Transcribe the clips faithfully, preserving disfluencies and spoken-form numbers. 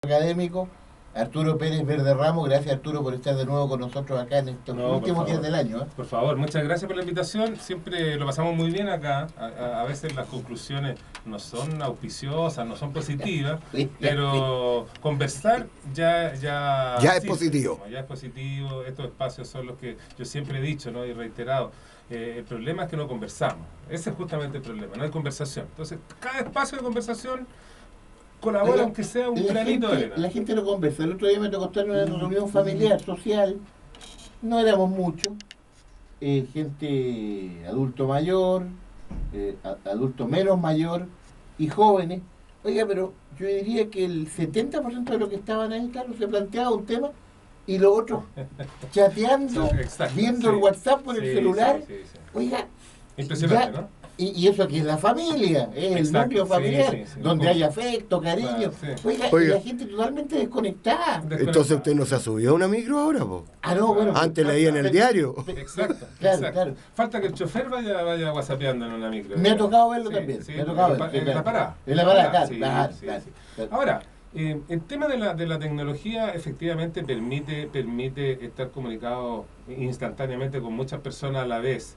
académico, Arturo Pérez Verde Ramos. Gracias, Arturo, por estar de nuevo con nosotros acá en estos No, últimos días del año. ¿eh? Por favor, muchas gracias por la invitación. Siempre lo pasamos muy bien acá. A, a, a veces las conclusiones no son auspiciosas, no son positivas, pero conversar ya ya, ya es sí, positivo. Ya es positivo. Estos espacios son los que yo siempre he dicho, ¿no? Y reiterado. Eh, el problema es que no conversamos. Ese es justamente el problema, no hay conversación. Entonces, cada espacio de conversación colabora, la, aunque sea un la granito gente, de arena. La gente no conversa. El otro día me tocó estar en una reunión familiar, social. No éramos muchos. Eh, gente adulto mayor, eh, adulto menos mayor y jóvenes. Oiga, pero yo diría que el setenta por ciento de los que estaban ahí, claro, se planteaba un tema y los otros chateando, exacto, viendo sí, el WhatsApp por sí, el celular. Sí, sí, sí. Oiga, impresionante, ya, ¿no? Y, y eso aquí es la familia, es exacto, el núcleo familiar, sí, sí, sí, donde hay afecto, cariño. Claro, sí. Oiga, Oiga, y la gente totalmente desconectada. desconectada. Entonces usted no se ha subido a una micro ahora, po. Ah, no, bueno. Antes leía en el diario. Exacto, claro, exacto. claro. Falta que el chofer vaya, vaya whatsappeando en una micro. Me ha tocado verlo sí, también. Sí, me ha tocado verlo. En la parada. En la parada, claro, sí, claro, sí, claro, sí. claro. Ahora, eh, el tema de la, de la tecnología efectivamente permite, permite estar comunicado instantáneamente con muchas personas a la vez,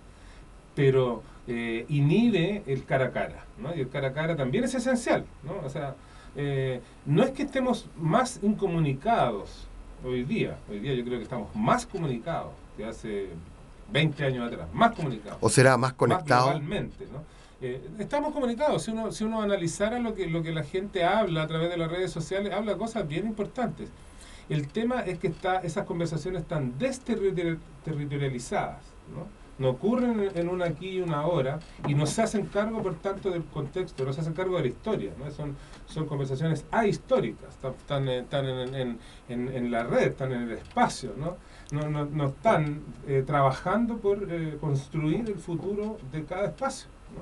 pero eh, inhibe el cara a cara, ¿no? Y el cara a cara también es esencial, ¿no? O sea, eh, no es que estemos más incomunicados hoy día, hoy día yo creo que estamos más comunicados que hace veinte años atrás, más comunicados. ¿O será más conectados? Más globalmente, ¿no? Eh, estamos comunicados. Si uno, si uno analizara lo que, lo que la gente habla a través de las redes sociales, habla cosas bien importantes. El tema es que está, esas conversaciones están desterritorializadas, ¿no? No ocurren en un aquí y una ahora y no se hacen cargo, por tanto, del contexto, no se hacen cargo de la historia, ¿no? Son, son conversaciones ahistóricas, están, están, están en, en, en, en la red, están en el espacio, ¿no? No, no, no están eh, trabajando por eh, construir el futuro de cada espacio, ¿no?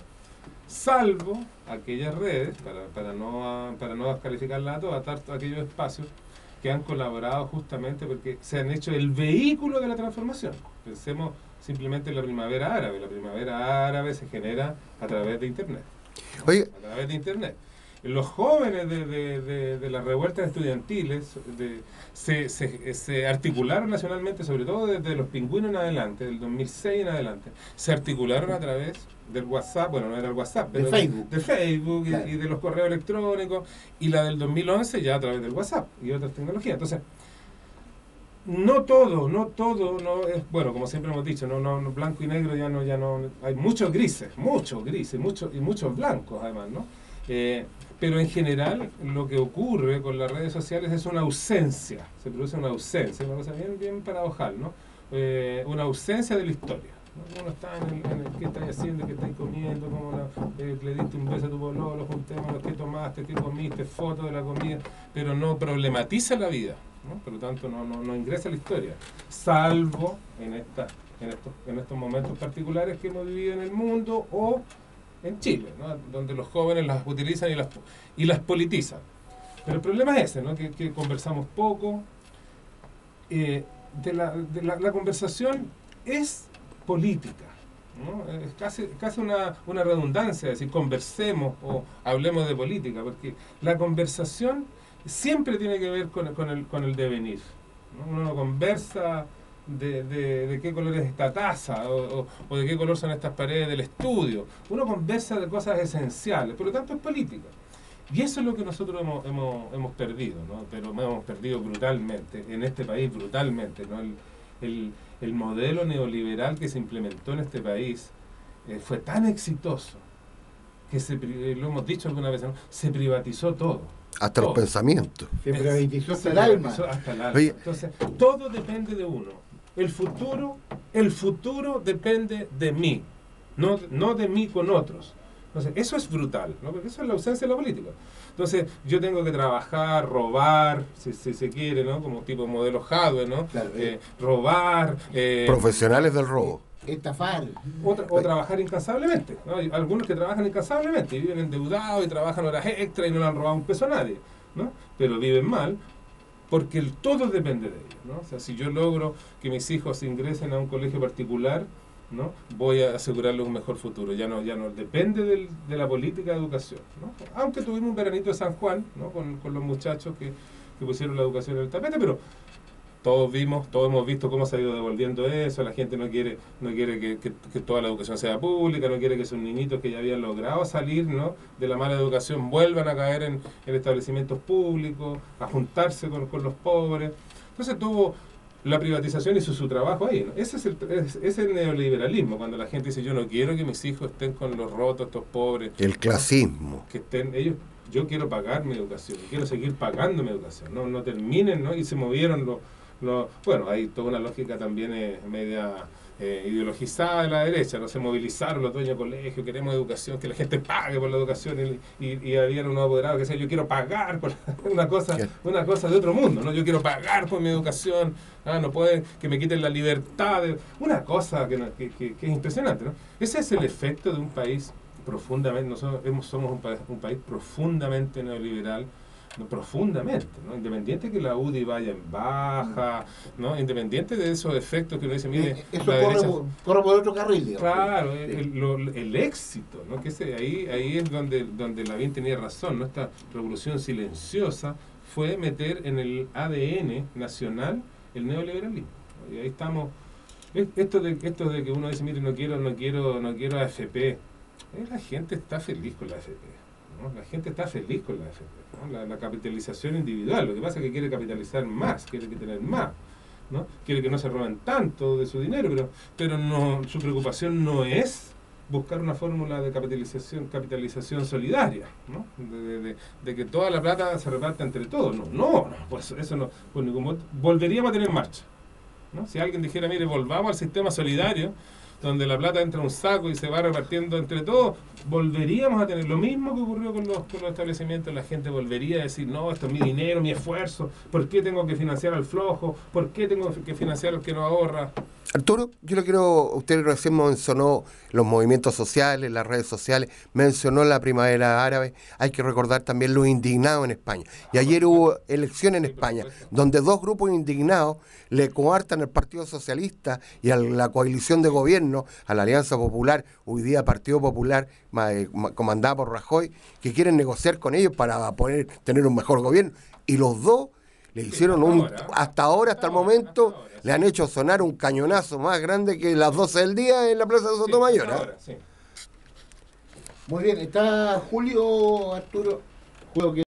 Salvo aquellas redes, para, para no para no descalificarlas a todas, aquellos espacios que han colaborado justamente porque se han hecho el vehículo de la transformación. Pensemos simplemente en la primavera árabe. La primavera árabe se genera a través de Internet, ¿no? Oye. A través de Internet. Los jóvenes de, de, de, de las revueltas estudiantiles de, se, se, se articularon nacionalmente, sobre todo desde los pingüinos en adelante, del dos mil seis en adelante, se articularon a través del WhatsApp, bueno, no era el WhatsApp, pero de Facebook, de, de Facebook claro. y, y de los correos electrónicos, y la del dos mil once ya a través del WhatsApp y otras tecnologías. Entonces, no todo, no todo, no es, bueno, como siempre hemos dicho, no, no, no blanco y negro, ya no, ya no, hay muchos grises, muchos grises, muchos, y muchos blancos además, ¿no? Eh, pero en general lo que ocurre con las redes sociales es una ausencia, se produce una ausencia, una cosa bien, bien paradojal, ¿no? Eh, una ausencia de la historia, ¿no? Uno está en el, en el qué estás haciendo, qué estás comiendo, cómo la, eh, le diste un beso a tu pololo, juntemos qué tomaste, qué comiste, fotos de la comida, pero no problematiza la vida, ¿no? Por lo tanto no, no, no ingresa a la historia, salvo en, esta, en, estos, en estos momentos particulares que hemos vivido en el mundo o en Chile, ¿no? Donde los jóvenes las utilizan y las, y las politizan. Pero el problema es ese, ¿no? que, que conversamos poco. Eh, de la, de la, la conversación es política, ¿no? Es casi, casi una, una redundancia decir conversemos o hablemos de política, porque la conversación siempre tiene que ver con, con, el, con el devenir, ¿no? Uno no conversa De, de, de qué color es esta taza o, o, o de qué color son estas paredes del estudio. Uno conversa de cosas esenciales, por lo tanto es política. Y eso es lo que nosotros hemos, hemos, hemos perdido, ¿no? Pero hemos perdido brutalmente, en este país brutalmente, ¿no? El, el, el modelo neoliberal que se implementó en este país eh, fue tan exitoso que se, lo hemos dicho alguna vez, ¿no? Se privatizó todo. Hasta todo. Los pensamientos. Se privatizó hasta el alma. Hasta el alma. Entonces, todo depende de uno. El futuro, el futuro depende de mí, no, no de mí con otros. Entonces, eso es brutal, ¿no? Porque eso es la ausencia de la política. Entonces, yo tengo que trabajar, robar, si, si se quiere, ¿no? Como tipo modelo hardware, ¿no? Claro, eh, robar. Eh, Profesionales del robo. Estafar. O, tra o trabajar incansablemente, ¿no? Hay algunos que trabajan incansablemente y viven endeudados y trabajan horas extra y no le han robado un peso a nadie, ¿no? Pero viven mal porque el todo depende de ellos, ¿no? O sea, si yo logro que mis hijos ingresen a un colegio particular, ¿no? Voy a asegurarles un mejor futuro. Ya no, ya no depende del, de la política de educación, ¿no? Aunque tuvimos un veranito de San Juan, ¿no? Con, con los muchachos que que pusieron la educación en el tapete, pero todos vimos, todos hemos visto cómo se ha ido devolviendo eso. La gente no quiere no quiere que, que, que toda la educación sea pública, no quiere que sus niñitos que ya habían logrado salir, ¿no?, de la mala educación vuelvan a caer en, en establecimientos públicos, a juntarse con, con los pobres. Entonces tuvo la privatización hizo su trabajo ahí, ¿no? Ese es el, es, es el neoliberalismo, cuando la gente dice yo no quiero que mis hijos estén con los rotos, estos pobres. El clasismo. ¿No? Que estén ellos, yo quiero pagar mi educación, quiero seguir pagando mi educación, no, no terminen, ¿no? Y se movieron los, los bueno, hay toda una lógica también eh, media eh, ideologizada de la derecha, no se movilizaron los dueños de colegio, queremos educación, que la gente pague por la educación, y, y, y había unos apoderados que decían yo quiero pagar por una cosa, una cosa de otro mundo, ¿no? Yo quiero pagar por mi educación, ah, no pueden que me quiten la libertad, de, una cosa que, que, que, que es impresionante, ¿no? Ese es el efecto de un país profundamente, nosotros somos un país, un país profundamente neoliberal, no, profundamente, ¿no? Independiente que la U D I vaya en baja, ¿no? Independiente de esos efectos que uno dice, mire, Eh, Eso la corre, derecha- por, corre por otro carril, digamos. Claro, Sí. el, lo- el éxito, ¿no? Que ese, ahí, ahí es donde, donde Lavín tenía razón, ¿no? Esta revolución silenciosa fue meter en el A D N nacional el neoliberalismo, ¿no? Y ahí estamos. Es- Esto de, esto de que uno dice, mire, no quiero, no quiero, no quiero A F P, eh, la gente está feliz con la A F P, ¿no? La gente está feliz con la A F P, ¿no? La, la capitalización individual, lo que pasa es que quiere capitalizar más, quiere que tener más, ¿no? Quiere que no se roben tanto de su dinero, pero, pero no, su preocupación no es buscar una fórmula de capitalización capitalización solidaria, ¿no? De, de- de- de que toda la plata se reparta entre todos. No, no, no, pues eso no, pues ningún modo- volveríamos a tener en marcha, ¿no? Si alguien dijera, mire, volvamos al sistema solidario, donde la plata entra en un saco y se va repartiendo entre todos, volveríamos a tener lo mismo que ocurrió con los, con los establecimientos. La gente volvería a decir, no, esto es mi dinero, mi esfuerzo, ¿por qué tengo que financiar al flojo? ¿Por qué tengo que financiar al que no ahorra? Arturo, yo le quiero, usted recién mencionó los movimientos sociales, las redes sociales, mencionó la primavera árabe, hay que recordar también los indignados en España. Y ayer hubo elecciones en Sí, por España, supuesto. donde dos grupos indignados le coartan al Partido Socialista y a la coalición de gobierno, a la Alianza Popular, hoy día Partido Popular, ma- eh, ma- comandada por Rajoy, que quieren negociar con ellos para poder tener un mejor gobierno. Y los dos le hicieron un, hasta ahora. hasta ahora, hasta el ahora, momento, hasta ahora, sí. le han hecho sonar un cañonazo más grande que las doce del día en la Plaza de Sotomayor. Sí, ¿eh? ahora, sí. Muy bien, está Julio, Arturo. Julio que